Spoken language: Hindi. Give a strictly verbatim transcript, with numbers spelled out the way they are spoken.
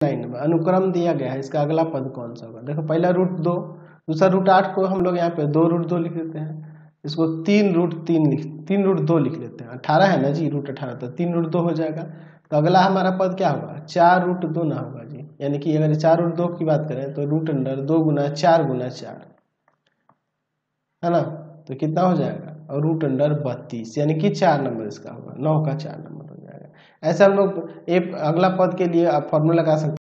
नाइन नंबर अनुक्रम दिया गया है, इसका अगला पद कौन सा होगा। देखो पहला रूट दो, दूसरा रूट आठ को हम लोग यहाँ पे दो रूट दो लिख देते हैं, इसको तीन रूट तीन लिख तीन रूट दो लिख लेते हैं। अठारह है ना जी, रूट अठारह, तो तीन रूट दो हो जाएगा। तो अगला हमारा पद क्या होगा, चार रूट दो ना होगा जी, यानी कि अगर चार रूट दो की बात करें तो रूट अंडर दो गुना चार गुना चार है ना, तो कितना हो जाएगा, और रूट अंडर बत्तीस, यानी कि चार नंबर इसका होगा, नौ का चार नंबर हो जाएगा। ऐसे हम लोग एक अगला पद के लिए आप फॉर्मूला लगा सकते हैं।